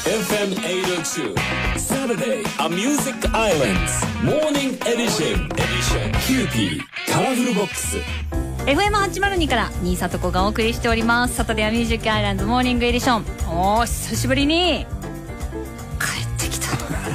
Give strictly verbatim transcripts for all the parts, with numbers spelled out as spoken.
エフエム はちじゅうに Saturday A Music Islands Morning Edition Edition キューピーカラフルボックスエフエムはちじゅうに から新里子がお送りしております。サタデーミュージックアイランドモーニングエディション。おー、久しぶりに帰ってきた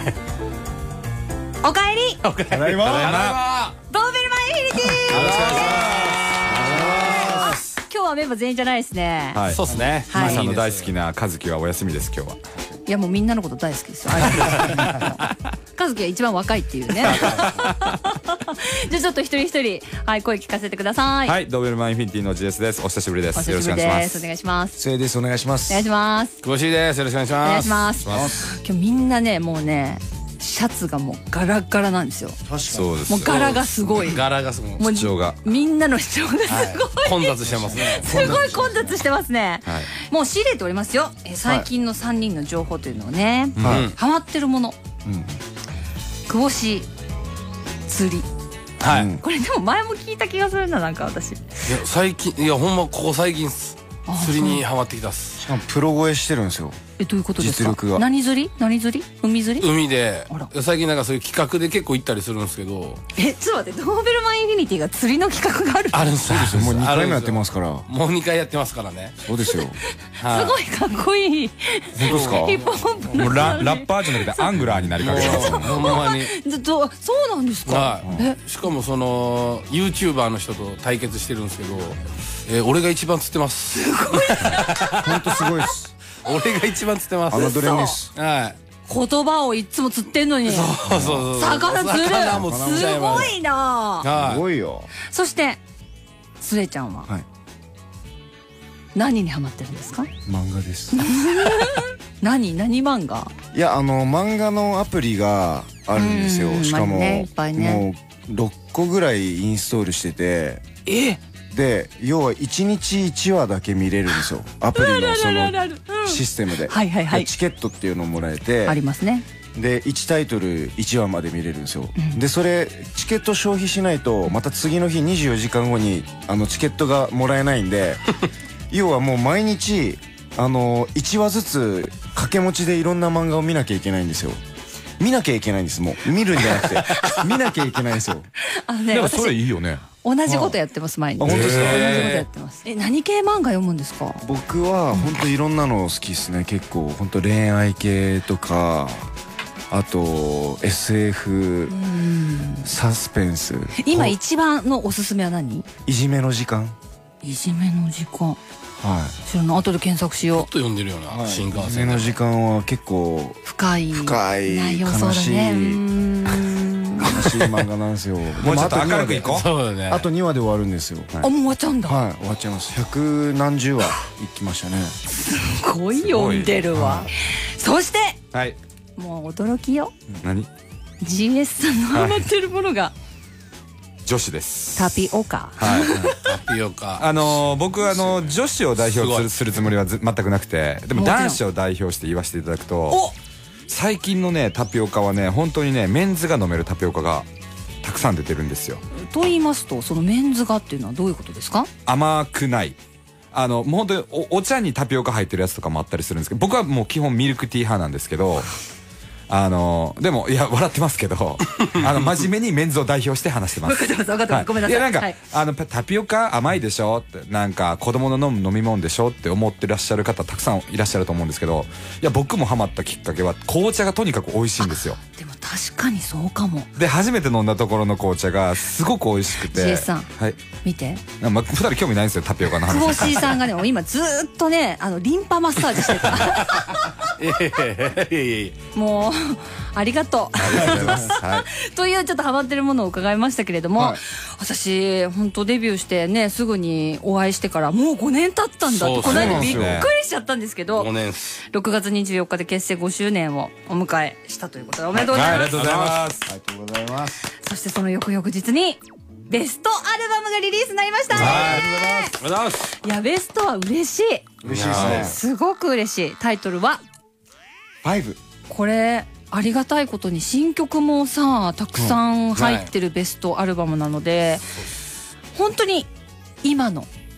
おかえりおかえり。ただいま。 ドーベルマンインフィニティ。 よろしくお願いします。 今日はメンバー全員じゃないですね。 はい、そうですね。 はいまいさんの大好きな和樹はお休みです今日は。 いやもうみんなのこと大好きですよ。和樹は一番若いっていうね。じゃあちょっと一人一人はい声聞かせてください。 はい、ドーベルマンインフィニティの ジエス です。お久しぶりです。よろしくお願いします。 お願いします。 せいです。お願いします。 お願いします。 久保しです。よろしくお願いします。 お願いします。今日みんなねもうねシャツがもうガラガラなんですよ。 確かにそうです。 もう柄がすごい。 柄がすごい。 もう主張がみんなの主張がすごい。 混雑してますね。 すごい混雑してますね。 はいもう仕入れておりますよ。え最近のさんにんの情報というのをね、 はいハマってるもの。久保し釣り。 はい。 うんこれでも前も聞いた気がするななんか私。 いや最近いやほんまここ最近っす。釣りにハマってきたっす。 しかもプロ超えしてるんですよ。 えどういうことですか。 実力が何釣り？何釣り？海釣り？ 海であら最近なんかそういう企画で結構行ったりするんですけど。 えちょっと待ってドーベルマンインフィニティが釣りの企画がある。 あるんすよ。 もうにかいもやってす。 ますから。 もうにかいやってますからね。 そうですよ。 はすごいかっこいい。 本当ですか。 ヒップホップもうラのラッパーじゃなくてアングラーになりかけてます。 ほんまに。 ずっとそうなんですか。 はい。しかもその YouTuber の人と対決してるんですけど、えー俺が一番釣ってます。 本当すごいです。 俺が一番釣ってます。 侮れないです。 はい。 言葉をいつも釣ってんのに。 そうそうそう。 魚釣る。 魚も釣っちゃいます。 すごいな。 はい。 すごいよ。 そしてスレちゃんははい。 何にハマってるんですか。 漫画です。 何何漫画。 いやあの漫画のアプリがあるんですよ。 うんしかもまあねいっぱいねもうろっこぐらいインストールしてて。 えで要はいちにちいちわだけ見れるんですよ。アプリのそのシステムで。 はいはいはいでチケットっていうのをもらえて。 ありますね。 でいちタイトルいちわまで見れるんですよ。でそれチケット消費しないとまた次の日にじゅうよじかんごにあのチケットがもらえないんで要はもう毎日あのいちわずつ掛け持ちでいろんな漫画を見なきゃいけないんですよ。見なきゃいけないんです。もう見るんじゃなくて見なきゃいけないんですよ。 あのねでもそれ私いいよね。 同じことやってます毎日。 あ本当ですか。 同じことやってます。え何系漫画読むんですか。 僕は本当いろんなの好きですね。結構本当恋愛系とかあと エスエフ サスペンス。 今一番のおすすめは何。 いじめの時間。 いじめの時間。 はい知らない。後で検索しよう。 と読んでるような新幹いじめ線で。 の時間は結構深い深い内容そうだね。うーん悲しい漫画なんですよ。 もうちょっと明るくいこう。 そうだね。 あとにわで終わるんですよ。 あもう終わっちゃうんだ。 はい終わっちゃいます。百何十話いきましたね。 すごい読んでるわ。そしてはい。 もう驚きよ。 何？ ジーエス さんのハマってるものが女子です。 タピオカ。 はい。 タピオカ。 あのー僕あの女子を代表するするつもりはず全くなくて、でももちろん男子を代表して言わせていただくとお最近のねタピオカはね本当にねメンズが飲めるタピオカがたくさん出てるんですよ。 と言いますとそのメンズがっていうのはどういうことですか。 甘くないあのもう本当に お, お茶にタピオカ入ってるやつとかもあったりするんですけど僕はもう基本ミルクティー派なんですけどあのでもいや笑ってますけどあの真面目にメンズを代表して話してます。 分かってます分かってます。ごめんなさい。 いやなんか、 はいあのタピオカ甘いでしょってなんか子供の飲む飲み物でしょって思ってらっしゃる方たくさんいらっしゃると思うんですけどいや僕もハマったきっかけは紅茶がとにかく美味しいんですよ。 でも確かにそうかも。 で初めて飲んだところの紅茶がすごく美味しくてジーエス さんはい見てなまあ、ふたり興味ないんですよタピオカの久保話。 シーさんがねもう今ずーっとねあのリンパマッサージしてた。 いやいやいやいやいや。 もうありがとう。 ありがとうございます。はい。 というちょっとハマってるものを伺いましたけれども、 はい私本当デビューしてねすぐにお会いしてからもうごねん経ったんだってそうこの間びっくそうなんですよりしちゃったんですけどごねんっす。 ろくがつにじゅうよっかで結成ごしゅうねんをお迎えしたということでおめでとうございます。 はいありがとうございます。 ありがとうございます。 そしてその翌々日にベストアルバムがリリースになりましたね。 ありがとうございます。ありがとうございます。 いやベストは嬉しい。 嬉しいですね。 すごく嬉しい。タイトルはファイブ。 これありがたいことに新曲もさたくさん入ってるベストアルバムなので、本当に今の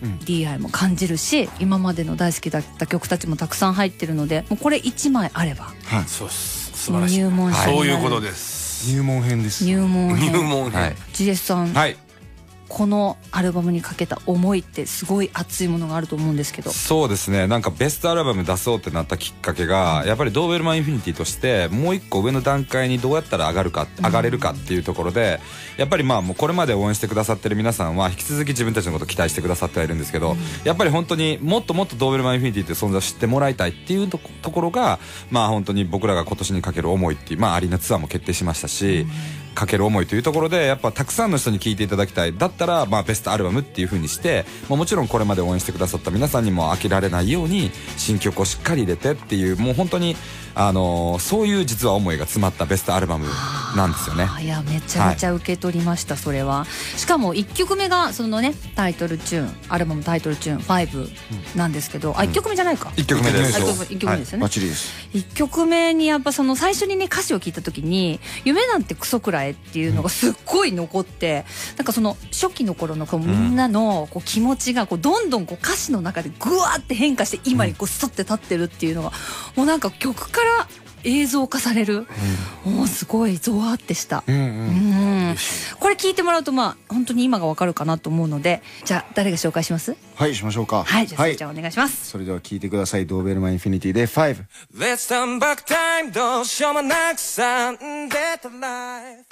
ディーアイ も感じるし、今までの大好きだった曲たちもたくさん入ってるので、もうこれいちまいあればはいそうです素晴らしい入門編になる。 そういうことです。 入門編です。 入門編。 入門編はいジーエス さん、 はいこのアルバムにかけた思いってすごい熱いものがあると思うんですけど。 そうですね、なんかベストアルバム出そうってなったきっかけがやっぱりドーベルマンインフィニティとしてもう一個上の段階にどうやったら上がるか上がれるかっていうところで、やっぱりまあもうこれまで応援してくださってる皆さんは引き続き自分たちのことを期待してくださってはいるんですけど、やっぱり本当にもっともっとドーベルマンインフィニティっていう存在を知ってもらいたいっていうとところが、まあ本当に僕らが今年にかける思いっていう、まあアリーナツアーも決定しましたし、かける思いというところでやっぱたくさんの人に聴いていただきたい。だったらまあベストアルバムっていう風にして、まあ、もちろんこれまで応援してくださった皆さんにも飽きられないように新曲をしっかり入れてっていう、もう本当にあのー、そういう実は思いが詰まったベストアルバムなんですよね。 いやめちゃめちゃ受け取りました、はい、それは。しかもいっきょくめがそのねタイトルチューン、アルバムタイトルチューンファイブなんですけど、うん、あいっきょくめじゃないか、 いっきょくめです。 いっきょくめですよね、 バッチリです。 いっきょくめにやっぱその最初にね歌詞を聞いた時に夢なんてクソくらえっていうのがすっごい残って、うん、なんかその初期の頃のこうみんなのこう気持ちがこうどんどんこう歌詞の中でグワーって変化して今にこうストって立ってるっていうのがもうなんか曲から映像化される、うん、もうすごいゾワーってした、うんうんうん、これ聞いてもらうとまあ本当に今がわかるかなと思うので、じゃあ誰が紹介します？ はいしましょうか。 はいじゃあ、はい、じゃあお願いします。 それでは聞いてください。ドーベルマンインフィニティでファイブ。 Let's turn back time どうしようもなくさんでた life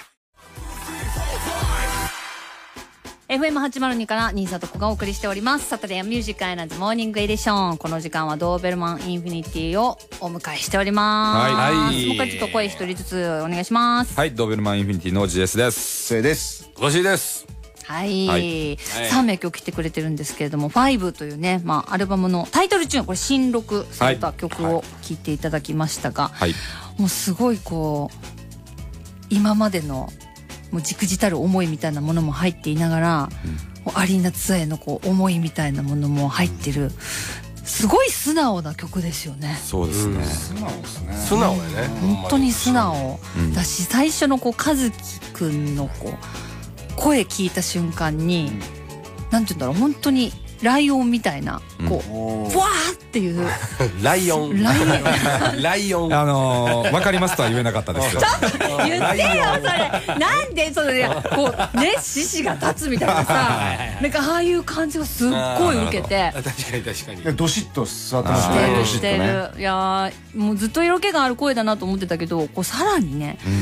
エフエムはちまるに から新里子がお送りしております。サタデーミュージックアイランドモーニングエディション。この時間はドーベルマンインフィニティをお迎えしております。 はいもう一回ちょっと声一人ずつお願いします。 はい、ドーベルマンインフィニティの ジーエス です。 それです。 欲しいです。 はい、 はい、さんめいきょく来てくれてるんですけれども、ファイブというね、まあ、アルバムのタイトルチューン、これ新録された曲を聴いていただきましたが、 はい、 もうすごいこう今までのもう忸怩たる思いみたいなものも入っていながら、うん、アリーナツアーへのこう思いみたいなものも入ってる、すごい素直な曲ですよね。 そうですね、うん、 素直ですね。 素直やね、 本当に素直だし、最初のこう和樹くんのこう声聞いた瞬間に、うん、なんて言うんだろう、本当にライオンみたいなこう、うん、ブワーっていうライオンライオンライオンあのー、分かりますとは言えなかったですよ。 ちょっと言ってよそれ。なんでそれこうね獅子が立つみたいなさなんかああいう感じがすっごい受けて、 確かに確かにドシッと座ってますしてね。 るしてる、いやもうずっと色気がある声だなと思ってたけど、こうさらにね、うん、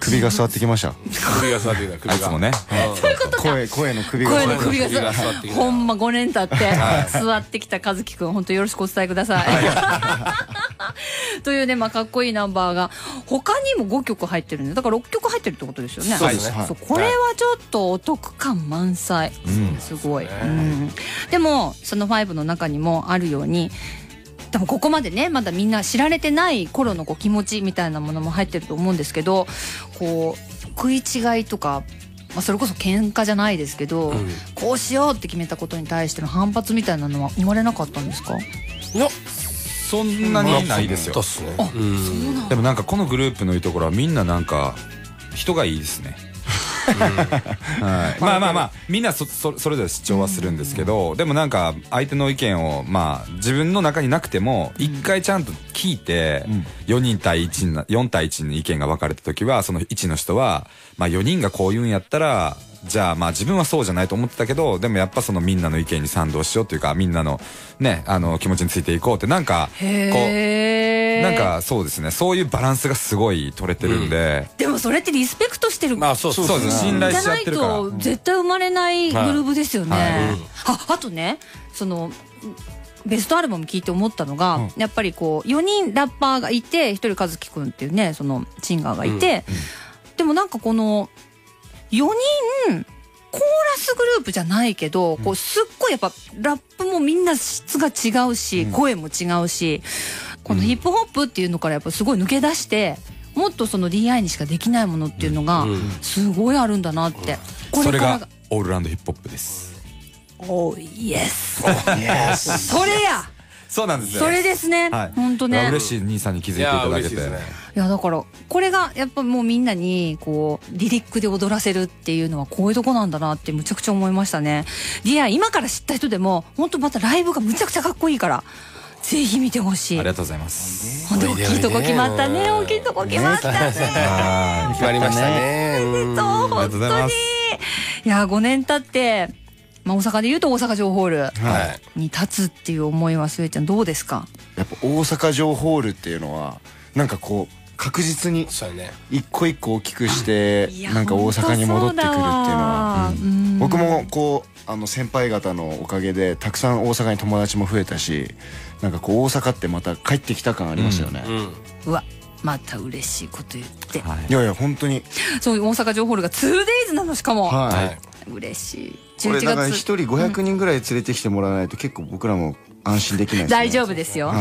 首が座ってきました。 首が座ってきた。首があいつもね、 そういうことか。 声声の首が声の首が座ってきた。ほんまごねん経って座ってきた和樹くん、本当よろしくお伝えください。というね、まあかっこいいナンバーが他にもごきょく入ってるんで、だからろっきょく入ってるってことですよね。 そうですね。 そう、これはちょっとお得感満載、うん、すごい、うん、でもそのファイブの中にもあるように、多分ここまでねまだみんな知られてない頃のこう気持ちみたいなものも入ってると思うんですけど、こう食い違いとか、まあ、それこそ喧嘩じゃないですけど、うん、こうしようって決めたことに対しての反発みたいなのは生まれなかったんですか？ いやそんなにないですよ。 あ、そうなんだ。でもなんかこのグループのいいところはみんななんか人がいいですね。はい、まあまあまあみんな そ, そ, それぞれ主張はするんですけど、でもなんか相手の意見をまあ自分の中になくても一回ちゃんと聞いて、よにん対いちなよん対いちの意見が分かれた時は、そのいちの人はまあよにんがこう言うんやったら、じゃあまあ自分はそうじゃないと思ってたけど、でもやっぱそのみんなの意見に賛同しようというか、みんなのねあの気持ちについていこうって、なんかこうなんかそうですね、そういうバランスがすごい取れてるんで、 うん、でもそれってリスペクトしてる、 まあそうそうです、 信頼し合ってるから、 じゃないと絶対生まれないグルーブですよね、はいはい、あ, あとね、そのベストアルバム聞いて思ったのが、うん、やっぱりこうよにんラッパーがいて、ひとり和樹くんっていうねそのシンガーがいて、うんうん、でもなんかこのよにんコーラスグループじゃないけど、こうすっごいやっぱラップもみんな質が違うし、声も違うし、このヒップホップっていうのからやっぱすごい抜け出して、もっとその ディーアイ にしかできないものっていうのがすごいあるんだなって。 それがオールラウンドヒップホップです。 おーイエス、それや。 そうなんですよ。 それですね。本当ね。 嬉しい、兄さんに気づいていただけて。いいやだからこれがやっぱもうみんなにこうリリックで踊らせるっていうのはこういうとこなんだなってむちゃくちゃ思いましたね。ディア今から知った人でも本当またライブがむちゃくちゃかっこいいからぜひ見てほしい。 ありがとうございます。 本当大きいとこ決まったね。大きいとこ決まったね。 決まりましたね。 そう本当に。いやごねん経って、まあ、大阪でいうと大阪城ホールに立つっていう思いはスエちゃんどうですか？ やっぱ大阪城ホールっていうのはなんかこう確実に一個一個大きくしてなんか大阪に戻ってくるっていうのは、うん、僕もこうあの先輩方のおかげでたくさん大阪に友達も増えたし、なんかこう大阪ってまた帰ってきた感ありますよね。 うんうん、うわまた嬉しいこと言って、 はい、いやいや本当にそう大阪城ホールが ツーデイズ なのしかも、 はい、 嬉しい。 これだから一人ごひゃくにんぐらい連れてきてもらわないと結構僕らも安心できないですね。 大丈夫ですよ。はい、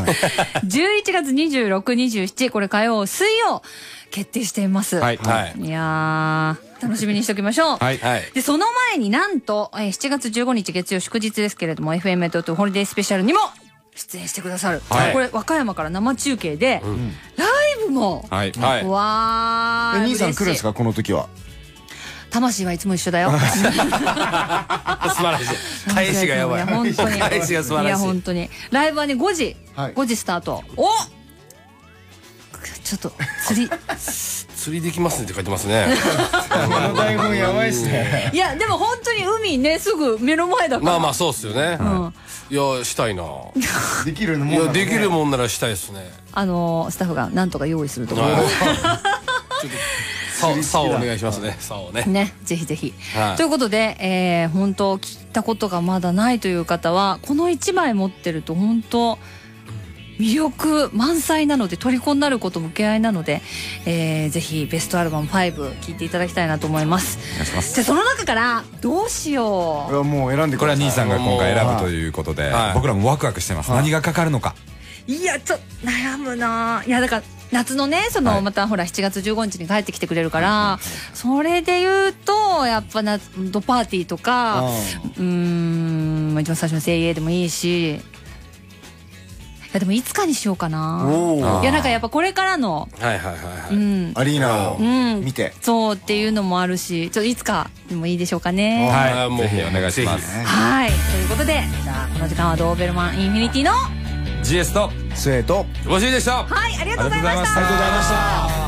じゅういちがつにじゅうろく、にじゅうしちこれ火曜水曜決定しています。 はい、 いやー楽しみにしておきましょう。 はい、 でその前になんとしちがつじゅうごにち月曜祝日ですけれども エフエム メトロホリデースペシャルにも出演してくださる、はい、これ和歌山から生中継で、うん、ライブも、 はい、 わー兄さん来るんですかこの時は？ 魂はいつも一緒だよ。素晴らしい。返しがやばい。 本当に。 返しが素晴らしい。いや本当に。ライブはねごじ、はい、ごじスタート。お。ちょっと釣り釣りできますねって書いてますね。 この台本やばいっすね。 いやでも本当に海ねすぐ目の前だから。 まあまあそうっすよね。うん、いやしたいな。 できるもん。 いやできるもんならしたいですね。 あのスタッフがなんとか用意すると思う。 さおお願いしますね。さおね。 ね、ぜひぜひ。はい、ということで、えー、本当聞いたことがまだないという方はこのいちまい持ってると本当魅力満載なので虜になることも受け合いなので、えー、ぜひベストアルバムご聴いていただきたいなと思います。お願いします。じゃあその中からどうしよう。 いやもう選んでください。 これは兄さんが今回選ぶということで、はい、僕らもワクワクしてます。はい、何がかかるのか。 いやちょっと悩むな。いやだから夏のねその、はい、またほらしちがつじゅうごにちに帰ってきてくれるから、はい、それで言うとやっぱなドパーティーとかうーん一番最初の精鋭でもいいし、いやでもいつかにしようかな。いやなんかやっぱこれからのはいはいはいはい、 うん、 アリーナを見て、 うん、そうっていうのもあるしちょっといつかでもいいでしょうかね。 はい、もうぜひお願いします。 はいということでじゃあこの時間はドーベルマンインフィニティのジーエス とスエとごしいでした。 はいありがとうございました。 ありがとうございました。